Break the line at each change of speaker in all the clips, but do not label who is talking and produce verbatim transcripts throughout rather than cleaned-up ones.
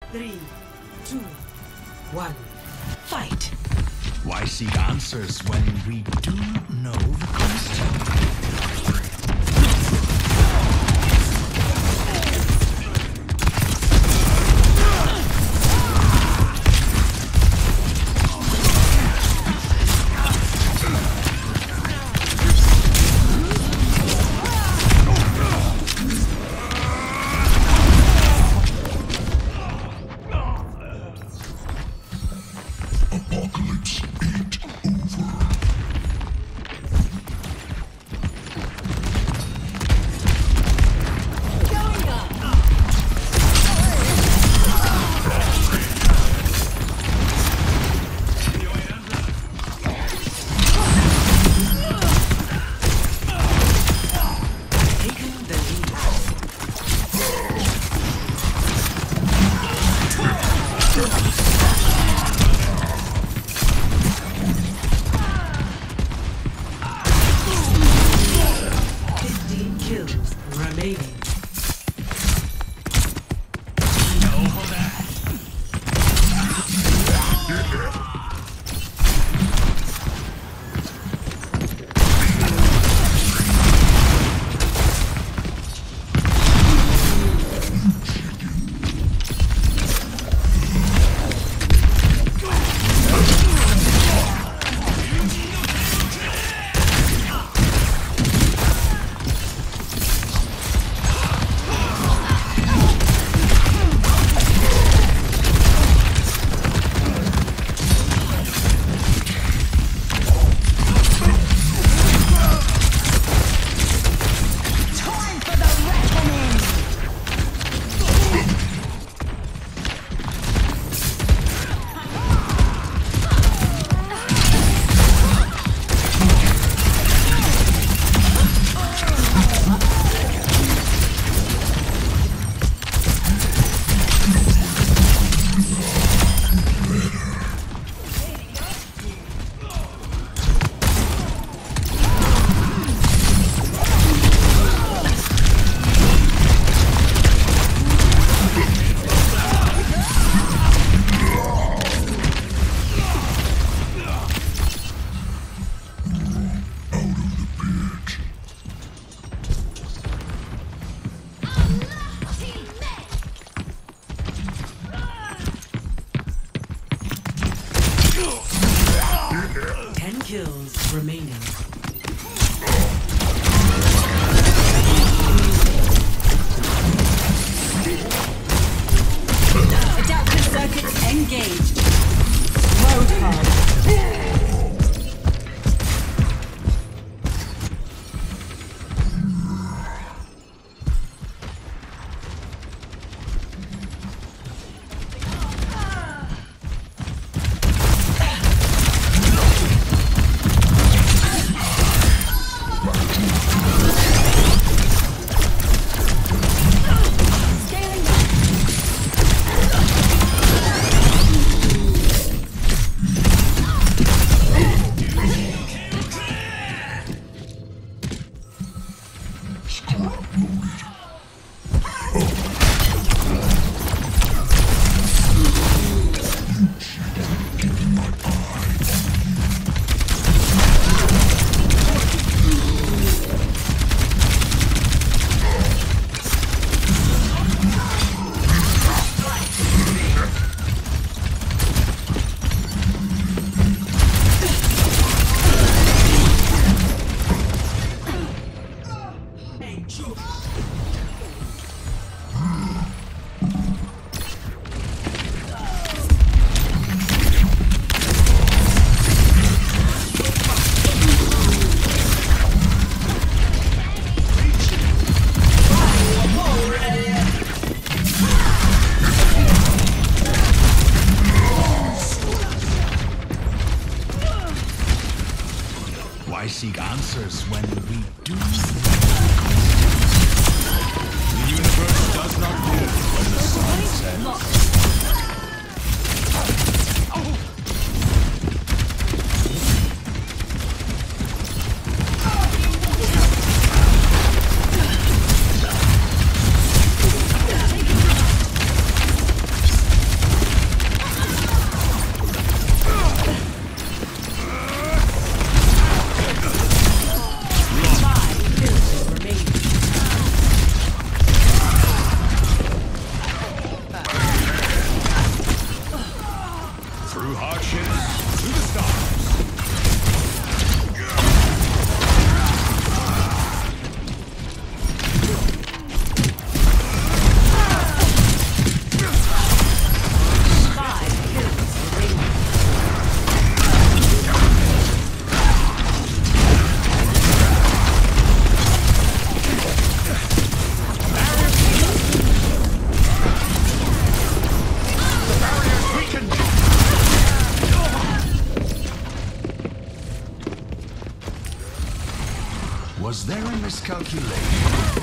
Three, two, one, fight!
Why seek answers when we do not know the question?
Ten kills remaining.
Adaptive circuits engaged. Load hard.
Why seek answers when we do? The universe does not move when the sun sets. Hardships to the stars. Was there a miscalculation?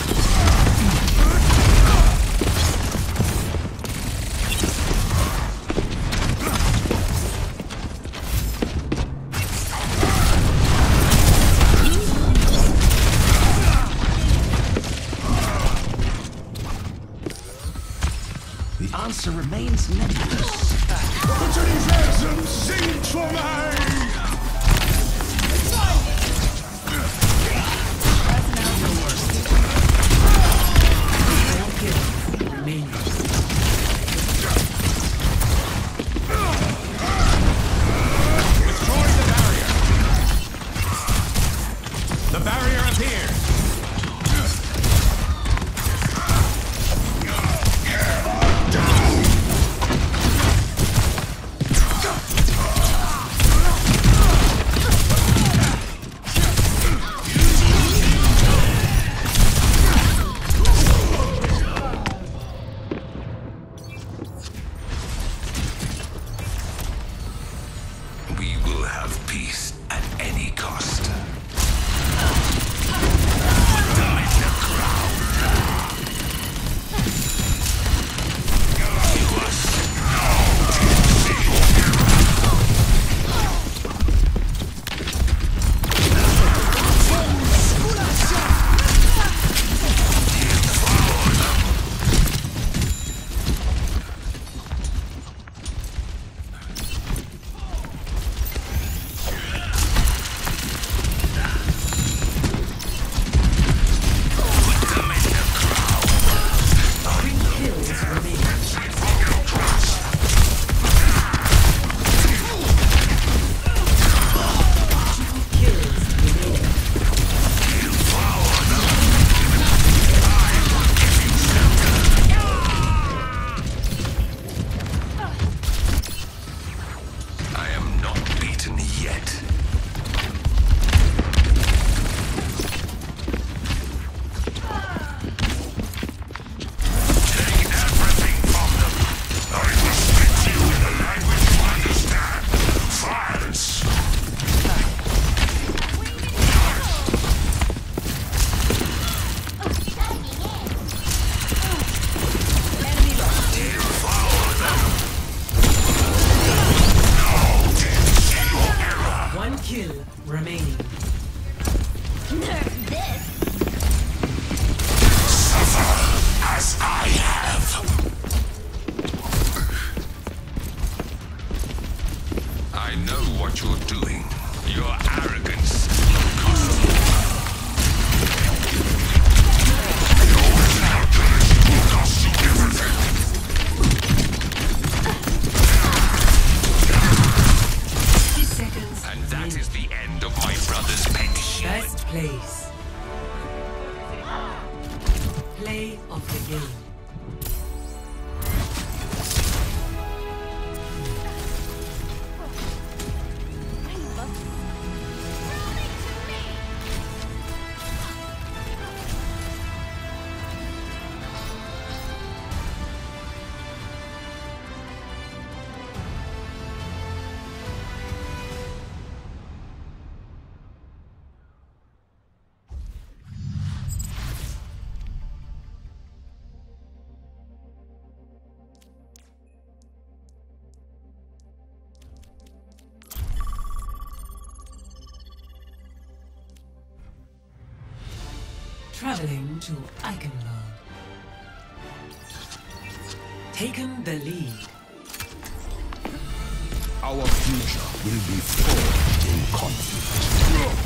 The answer remains nebulous. Enthusiasm sings for me!
Traveling to Eichenberg. Taken the lead.
Our future will be forged in conflict.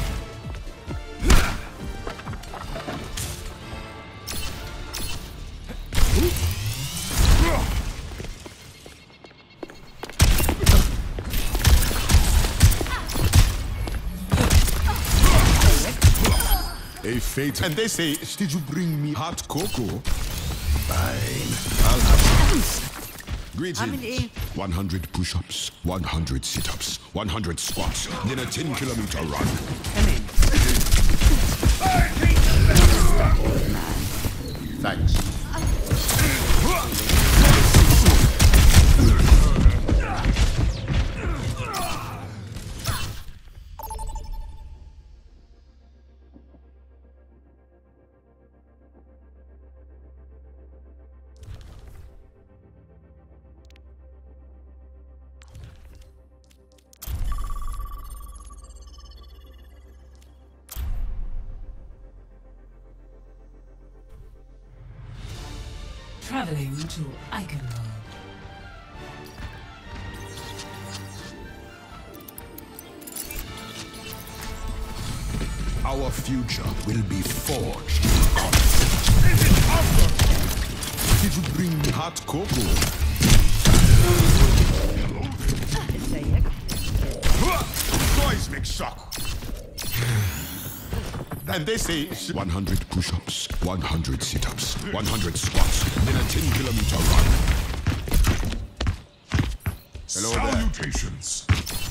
A fate. And they say, did you bring me hot cocoa? Fine. I'll have some. Greetings. one hundred push-ups, one hundred sit-ups, one hundred squats, then a ten kilometer run.
Come in.
Thanks.
Traveling to Eichenwald.
Our future will be forged. Did you bring me hot cocoa? Seismic shock. And they say one hundred push-ups, one hundred sit-ups, one hundred squats, then a ten kilometer run. Hello there. Salutations.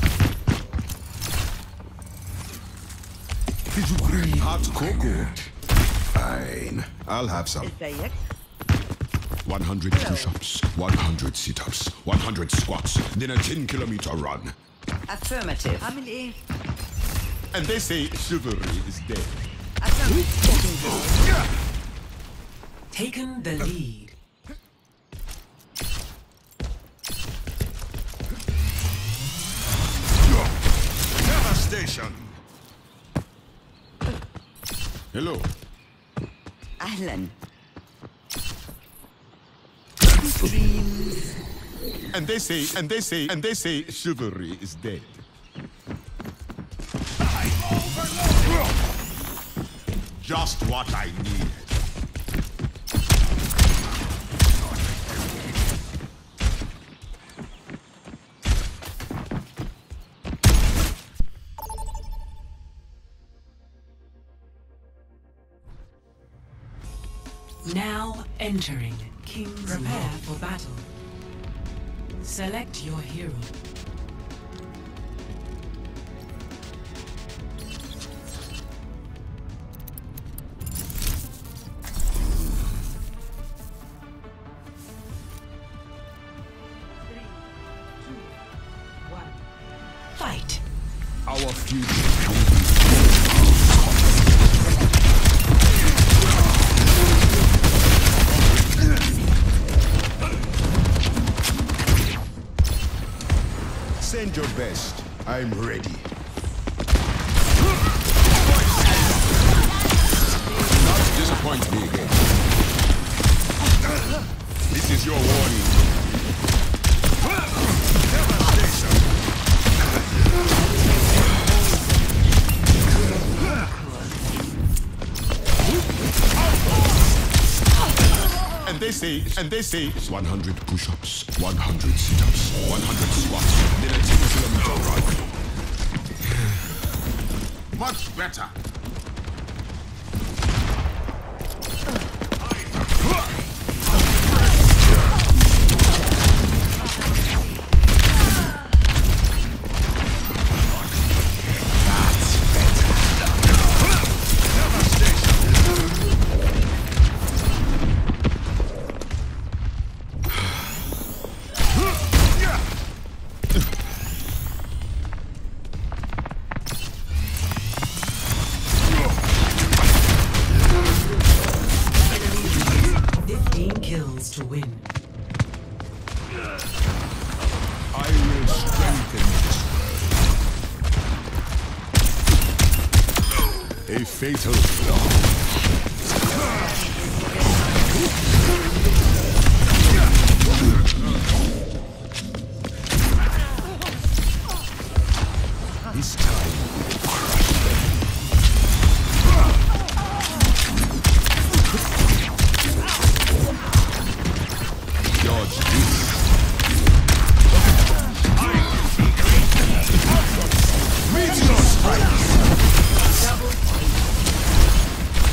Did you bring hot cocoa? Fine. I'll have some. one hundred push-ups, one hundred sit-ups, one hundred squats, then a ten kilometer run.
Affirmative.
And they say chivalry is dead.
Taken the lead.
Devastation. Hello.
Ahlan.
And they say, and they say, and they say chivalry is dead. Just what I needed.
Now entering King's Prepare for battle. Select your hero. Fight.
Our future will be Send your best. I'm ready. Not disappoint me again. This is your warning. Devastation. And they say, and they say, one hundred push-ups, one hundred sit-ups, one hundred squats, then a ten kilometer run. Much better.
Kills to win.
I will strengthen this world. A fatal flaw. This time we will crush them. Dodge this. Meteor strikes.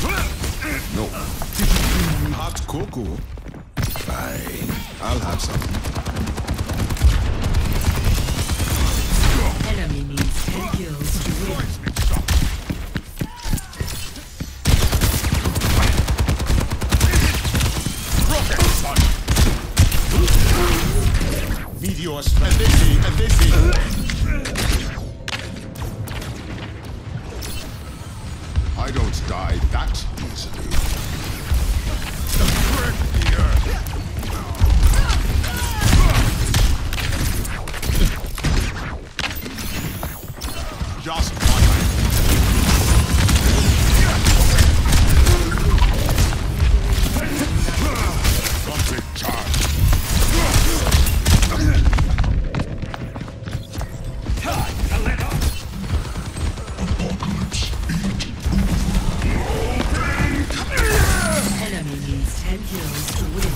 Meteor strike. And they see, and they see. I don't die that easily. Just one. Complete charge.
Enemy needs ten kills to win.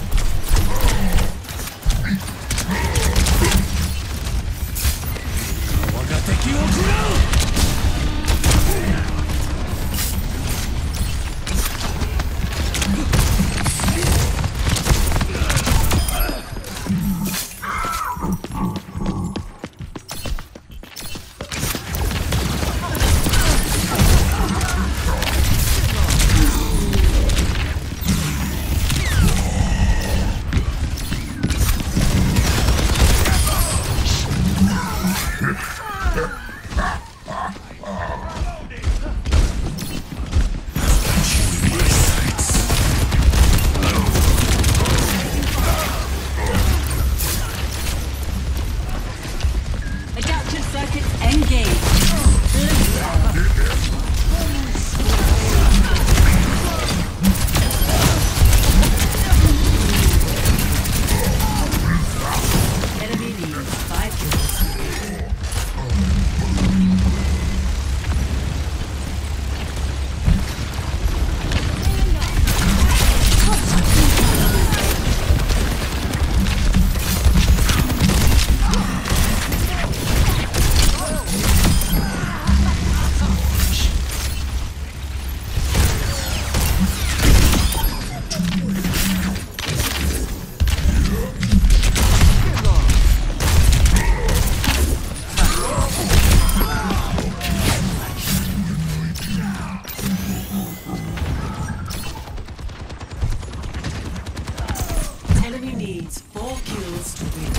Adaptive circuits engaged.
Enemy needs five kills. Enemy needs four kills to win.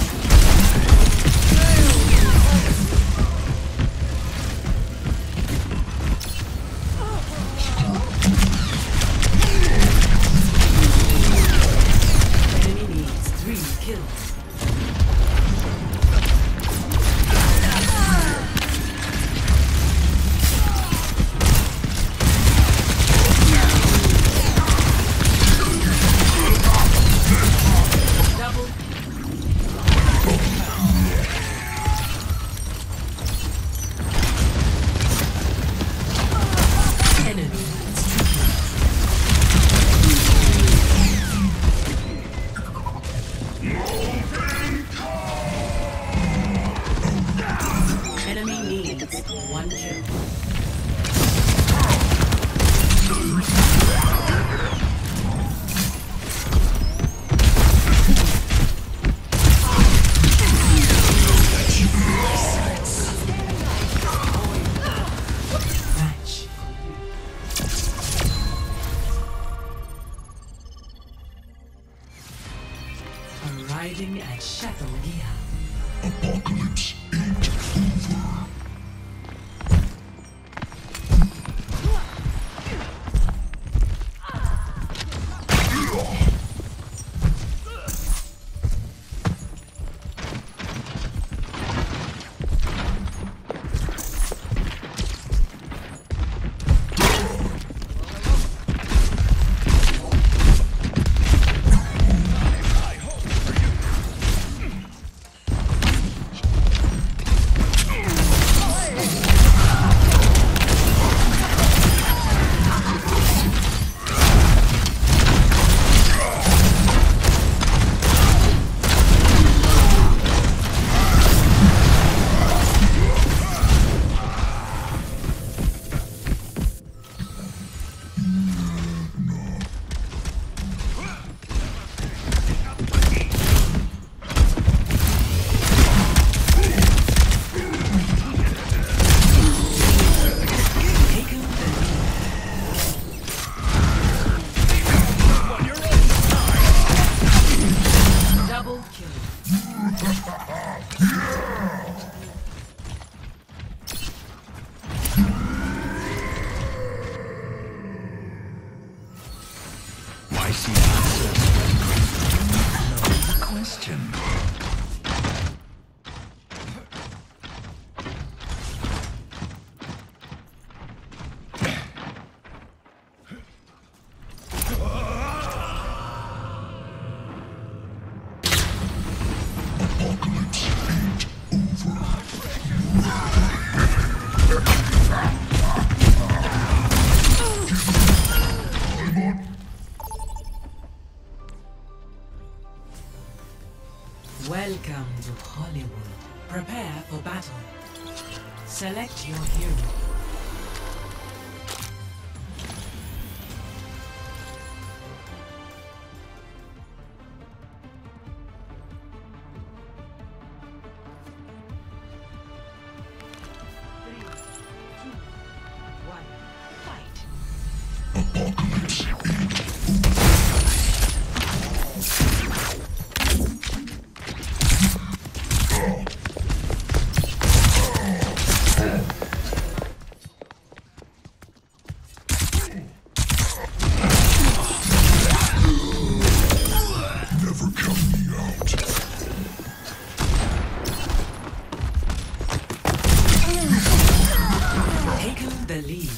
Enemy needs three kills. Double. Enemy needs two kills. Enemy needs one kill. Match. Arriving at Chateau Gia.
Apocalypse ain't over.
Welcome to Hollywood. Prepare for battle. Select your hero. The lead.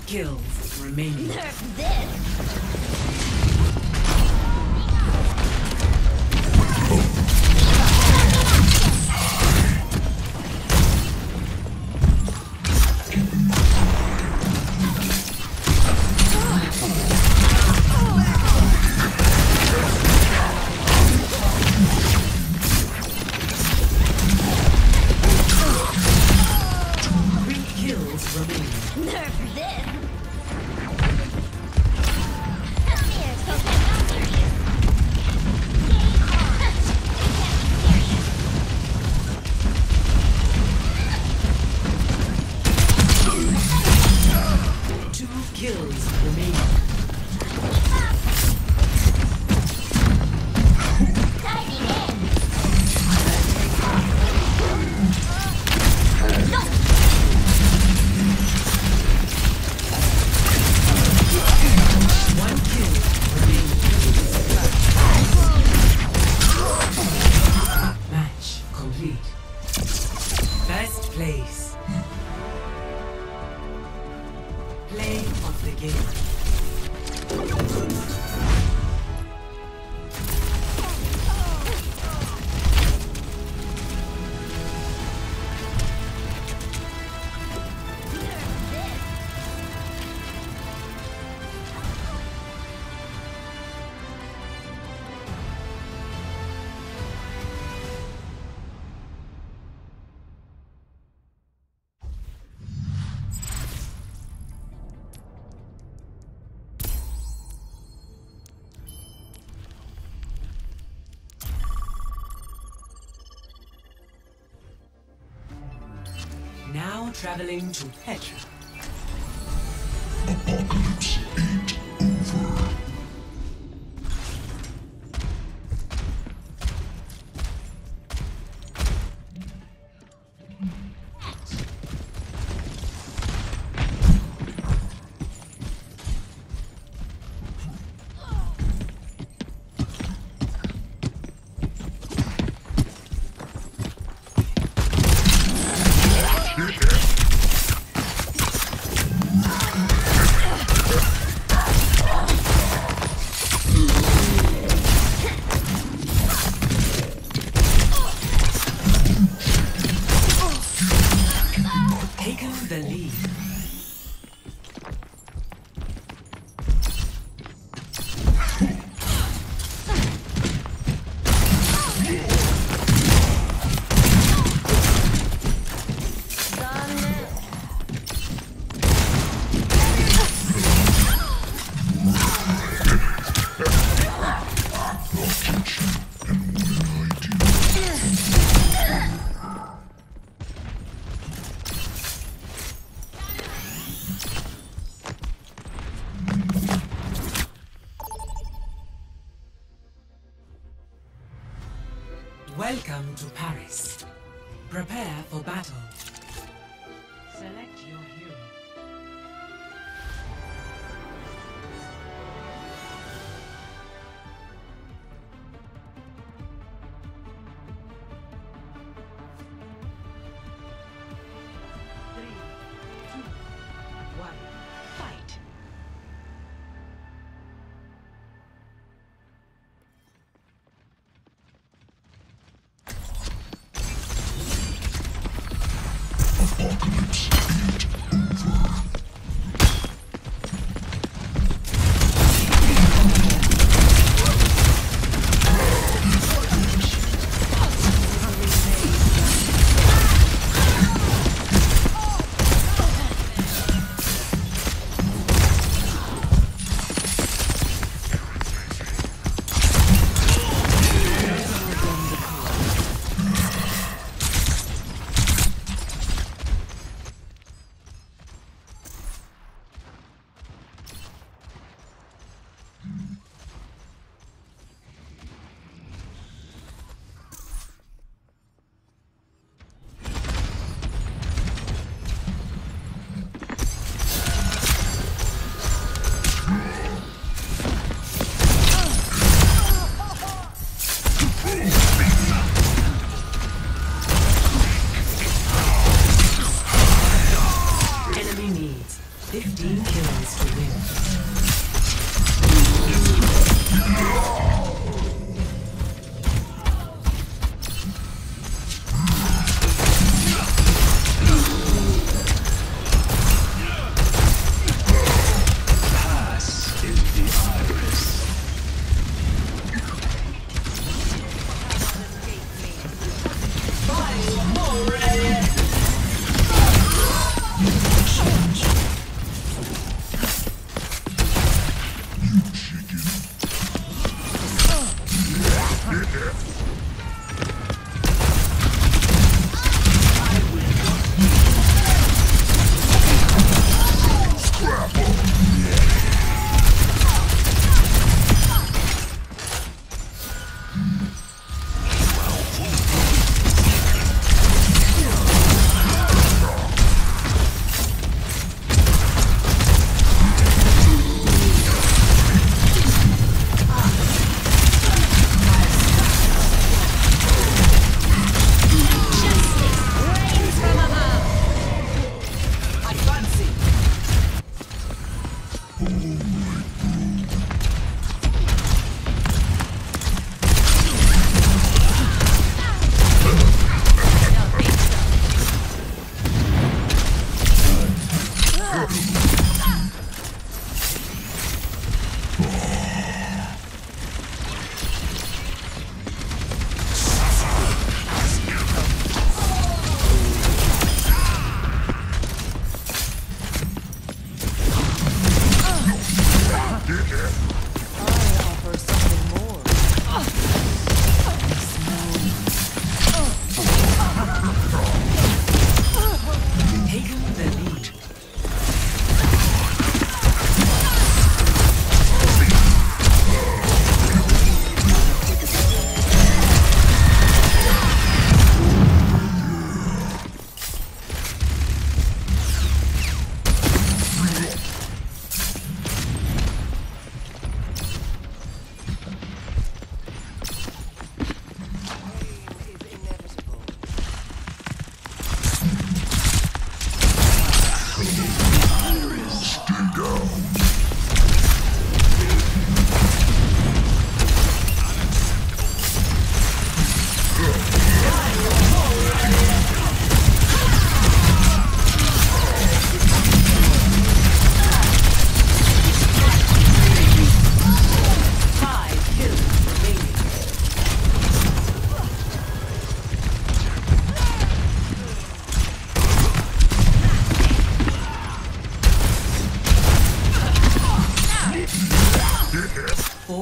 kills remaining.
Nerf this! Nerf this! Come here, Coca-Cola!
Two kills remaining. Best place. Play of the game. Now traveling to Petra.
Apocalypse ain't over.
Taken the lead. Welcome to Paris. Prepare for battle. Select your hero. Three, two, one, fight!
Apocalypse ain't over.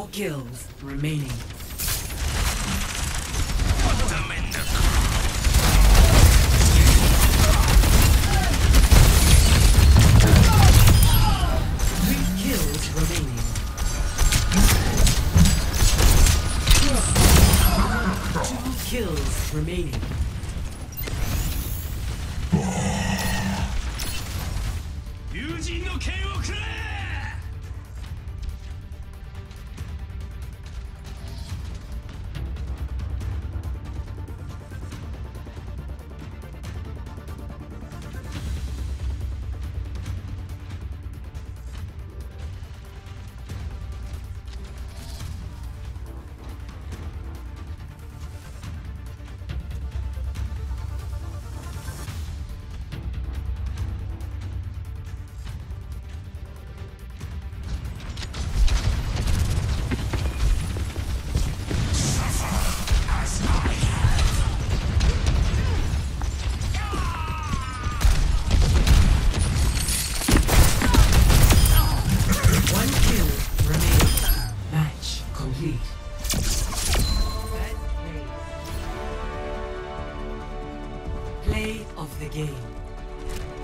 Four kills remaining. Three kills remaining. Two kills remaining. Play of the game.